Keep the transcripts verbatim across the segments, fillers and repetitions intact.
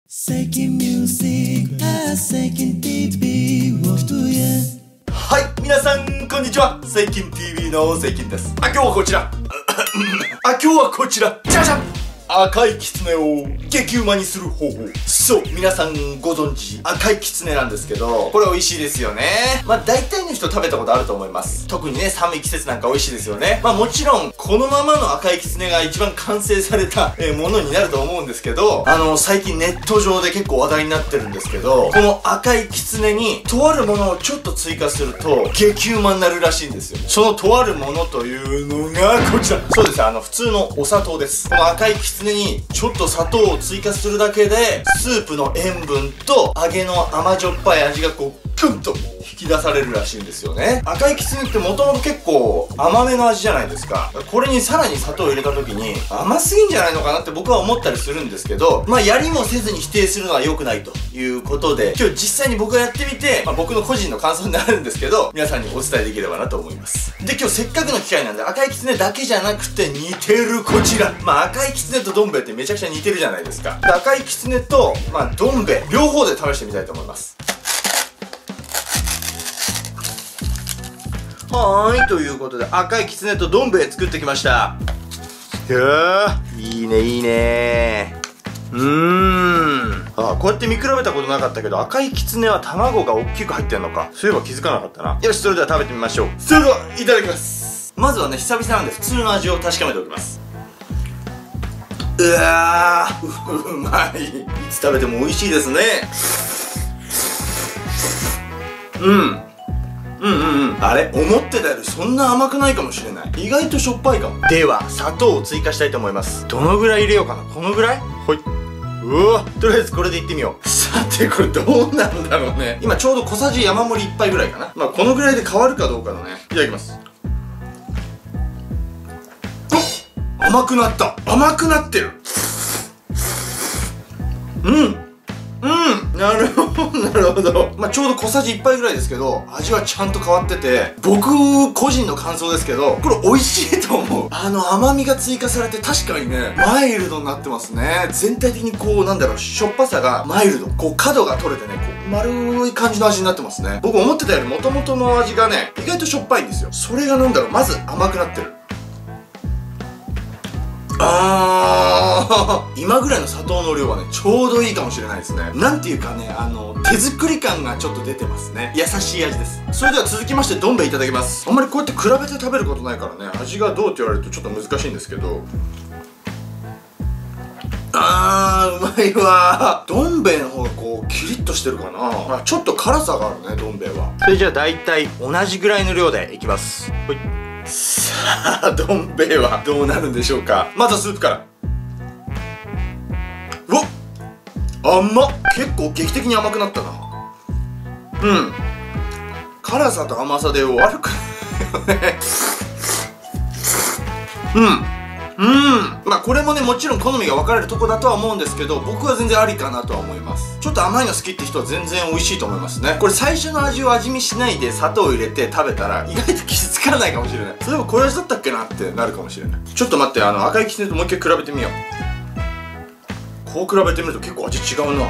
Seeking music, I seeking ティーブイ をとや。 はい、皆さんこんにちは。セイキン ティーブイ のセイキンです。あ、今日はこちら。あ、今日はこちら。じゃじゃん。赤いキツネを激うまにする方法。そう、皆さんご存知赤いキツネなんですけど、これ美味しいですよね。まあ大体の人食べたことあると思います。特にね、寒い季節なんか美味しいですよね。まあもちろんこのままの赤いキツネが一番完成された、えー、ものになると思うんですけど、あの最近ネット上で結構話題になってるんですけど、この赤いキツネにとあるものをちょっと追加すると激うまになるらしいんですよ。そのとあるものというのがこちら。そうです、あの普通のお砂糖です。この赤いキツネにちょっと砂糖を追加するだけでスープの塩分と揚げの甘じょっぱい味がこうグンと引き出されるらしいんですよね。赤いキツネってもともと結構甘めの味じゃないですか。これにさらに砂糖を入れた時に甘すぎんじゃないのかなって僕は思ったりするんですけど、まあやりもせずに否定するのは良くないということで、今日実際に僕がやってみて、まあ、僕の個人の感想になるんですけど、皆さんにお伝えできればなと思います。で、今日せっかくの機会なんで赤いキツネだけじゃなくて似てるこちら。まあ赤いキツネとどん兵衛ってめちゃくちゃ似てるじゃないですか。で、赤いキツネと、まあどん兵衛両方で試してみたいと思います。はーい、ということで赤いキツネとどん兵衛作ってきました。いやー、いいねいいねー。うーん、あ、こうやって見比べたことなかったけど赤いキツネは卵が大きく入ってんのか。そういえば気づかなかったな。よし、それでは食べてみましょう。それではいただきます。まずはね、久々なんで普通の味を確かめておきます。うわー、うまい。いつ食べても美味しいですね。うん、うんうんうん。あれ、思ってたよりそんな甘くないかもしれない。意外としょっぱいかも。では砂糖を追加したいと思います。どのぐらい入れようかな。このぐらい。ほい。うわ、とりあえずこれでいってみよう。さて、これどうなんだろうね。今ちょうど小さじ山盛りいっぱいぐらいかな。まあこのぐらいで変わるかどうかだね。いただきます。おっ、甘くなった。甘くなってる。うん、うん、なるほど、なるほど。まあ、ちょうど小さじいっぱいぐらいですけど、味はちゃんと変わってて、僕個人の感想ですけど、これ美味しいと思う。あの甘みが追加されて確かにね、マイルドになってますね。全体的にこう、なんだろう、しょっぱさがマイルド。こう、角が取れてね、こう、丸い感じの味になってますね。僕思ってたより元々の味がね、意外としょっぱいんですよ。それがなんだろう、まず甘くなってる。あー今ぐらいの砂糖の量はね、ちょうどいいかもしれないですね。なんていうかね、あの手作り感がちょっと出てますね。優しい味です。それでは続きましてどん兵衛いただきます。あんまりこうやって比べて食べることないからね、味がどうって言われるとちょっと難しいんですけど、あーうまいわー。どん兵衛の方がこうキリッとしてるかな。まあ、ちょっと辛さがあるね、どん兵衛は。それじゃあ大体同じぐらいの量でいきます。ほい。さあ、どん兵衛はどうなるんでしょうか。まずはスープから。うわっ、甘っ。結構劇的に甘くなったな。うん、辛さと甘さで悪くないよね。うんうん、まあこれもね、もちろん好みが分かれるとこだとは思うんですけど、僕は全然ありかなとは思います。ちょっと甘いの好きって人は全然美味しいと思いますね。これ最初の味を味見しないで砂糖を入れて食べたら意外と傷つかないかもしれない。そういえばこれ味だったっけなってなるかもしれない。ちょっと待って、あの赤いキツネともう一回比べてみよう。こう比べてみると結構味違うな。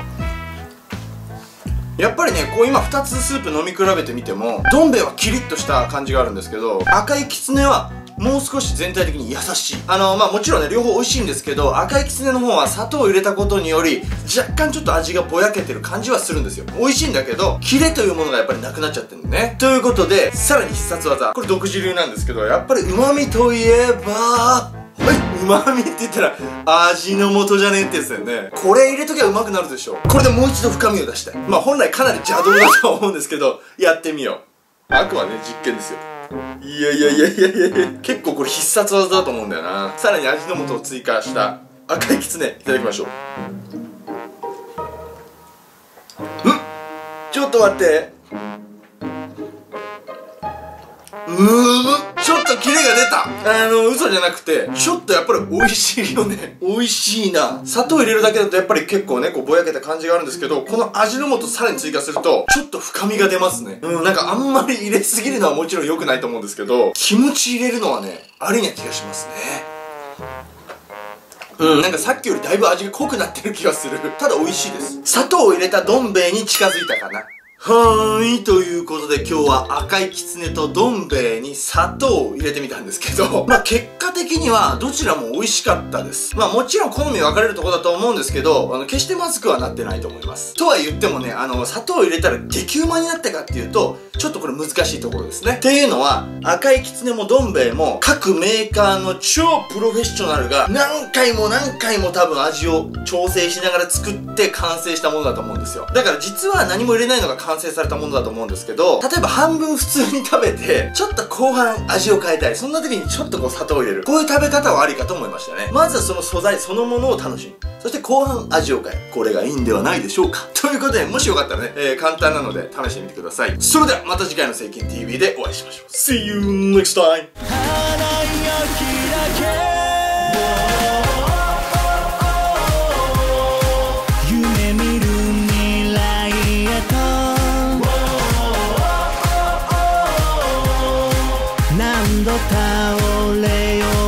やっぱりね、こう今ふたつスープ飲み比べてみても、どん兵衛はキリッとした感じがあるんですけど、赤いキツネはもう少し全体的に優しい。あのまあもちろんね、両方美味しいんですけど、赤いキツネの方は砂糖を入れたことにより若干ちょっと味がぼやけてる感じはするんですよ。美味しいんだけどキレというものがやっぱりなくなっちゃってるんだね。ということで、さらに必殺技、これ独自流なんですけど、やっぱり旨味といえば、はい、旨味って言ったら味の素じゃねえってやつだよね。これ入れときゃうまくなるでしょ。これでもう一度深みを出したい。まあ本来かなり邪道だとは思うんですけど、やってみよう。あくまでね、実験ですよ。いやいやいやいやいや、結構これ必殺技だと思うんだよな。さらに味の素を追加した赤いキツネいただきましょう。ん、ちょっと待って、うー、ちょっとキレが出た。あの嘘じゃなくて、ちょっとやっぱり美味しいよね。美味しいな。砂糖入れるだけだとやっぱり結構ね、こうぼやけた感じがあるんですけど、この味の素さらに追加するとちょっと深みが出ますね。うん、なんかあんまり入れすぎるのはもちろん良くないと思うんですけど、気持ち入れるのはね、ありな気がしますね。 うん、なんかさっきよりだいぶ味が濃くなってる気がする。ただ美味しいです。砂糖を入れたどん兵衛に近づいたかな。はーい。ということで今日は赤いきつねとどん兵衛に砂糖を入れてみたんですけど、まあ結果的にはどちらも美味しかったです。まあもちろん好み分かれるところだと思うんですけど、あの決してまずくはなってないと思います。とは言ってもね、あの砂糖を入れたら激うまになったかっていうと、ちょっとこれ難しいところですね。っていうのは、赤いきつねもどん兵衛も各メーカーの超プロフェッショナルが何回も何回も多分味を調整しながら作って完成したものだと思うんですよ。だから実は何も入れないのが完成されたものだと思うんですけど、例えば半分普通に食べて、ちょっと後半味を変えたい。そんな時にちょっとこう砂糖を入れる。こういう食べ方はありかと思いましたね。まずはその素材そのものを楽しむ。そして後半味を変える。これがいいんではないでしょうか。ということで、もしよかったらね、えー、簡単なので試してみてください。それではまた次回のセイキン ティーブイ でお会いしましょう。See you next time! 夢見る未来へと何度倒れよう